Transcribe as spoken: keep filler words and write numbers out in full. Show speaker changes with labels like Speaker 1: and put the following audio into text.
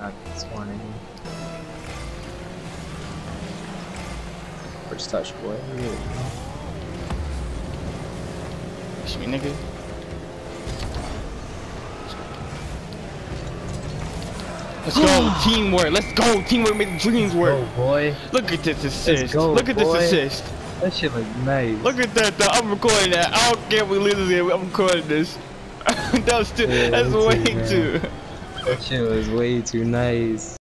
Speaker 1: Not this morning. First touch, boy.
Speaker 2: Push me, nigga. Let's go, teamwork. Let's go, teamwork. Make the dreams work.
Speaker 1: Oh boy.
Speaker 2: Look at this assist.
Speaker 1: Go,
Speaker 2: Look at
Speaker 1: boy.
Speaker 2: this assist.
Speaker 1: That shit look nice.
Speaker 2: Look at that, though. I'm recording that. I don't care if we lose this game. I'm recording this. that was too,
Speaker 1: Yeah,
Speaker 2: that's way
Speaker 1: too,
Speaker 2: too.
Speaker 1: That shit was way too nice.